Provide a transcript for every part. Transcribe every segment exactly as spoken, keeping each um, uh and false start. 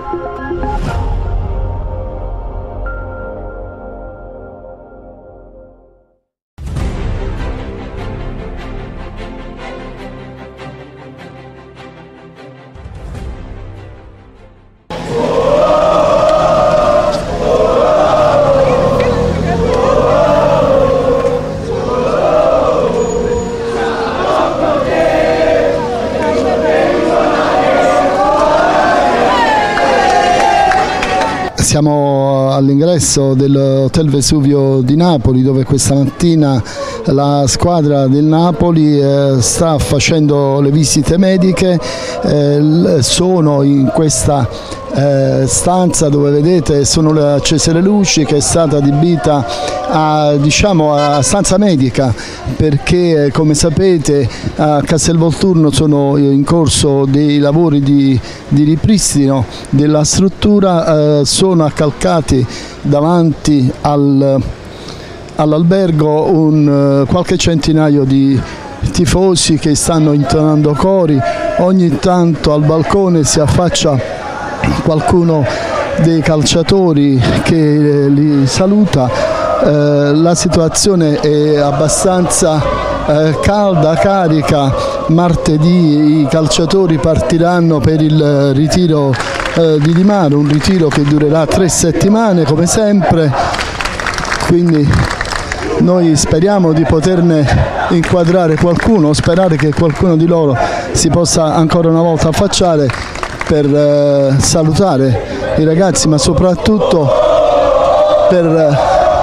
Siamo all'ingresso dell'Hotel Vesuvio di Napoli, dove questa mattina la squadra del Napoli eh, sta facendo le visite mediche. Eh, sono in questa eh, stanza dove vedete sono accese le luci, che è stata adibita a, diciamo, a stanza medica, perché come sapete a Castelvolturno sono in corso dei lavori di, di ripristino della struttura. Eh, sono accalcati davanti al, all'albergo un, qualche centinaio di tifosi che stanno intonando cori. Ogni tanto al balcone si affaccia qualcuno dei calciatori che li saluta. Eh, la situazione è abbastanza eh, calda, carica. Martedì i calciatori partiranno per il ritiro eh, di Di Maro, un ritiro che durerà tre settimane come sempre, quindi noi speriamo di poterne inquadrare qualcuno, sperare che qualcuno di loro si possa ancora una volta affacciare per eh, salutare i ragazzi, ma soprattutto per eh,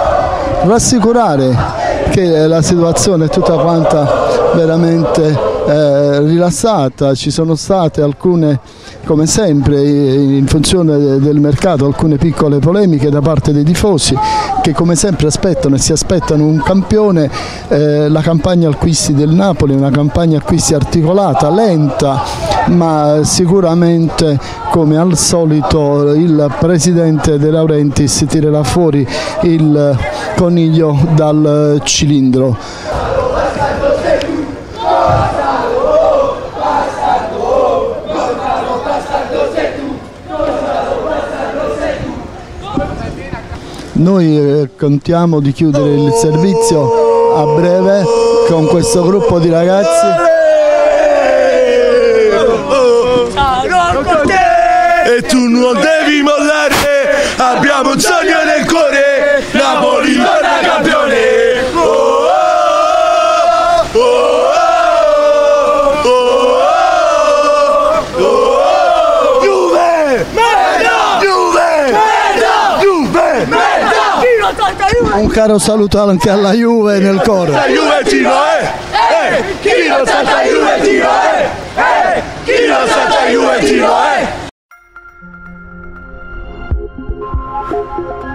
rassicurare che la situazione è tutta quanta veramente eh, rilassata. Ci sono state alcune, come sempre in funzione del mercato, alcune piccole polemiche da parte dei tifosi che come sempre aspettano e si aspettano un campione. Eh, la campagna acquisti del Napoli è una campagna acquisti articolata, lenta, ma sicuramente come al solito il presidente De Laurentiis tirerà fuori il coniglio dal cilindro. Noi eh, contiamo di chiudere il servizio a breve con questo gruppo di ragazzi. E tu non devi mollare, abbiamo un sogno nel cuore, Napoli torna campione. Oh, oh, oh, oh, oh, oh. Juve! Merda! Juve! Merda! Juve! Merda! Un caro saluto anche alla Juve nel coro. La Juventino, eh! Eh! Chi non sa la Juventino, eh! Eh! Chi non sa la Juventino, eh!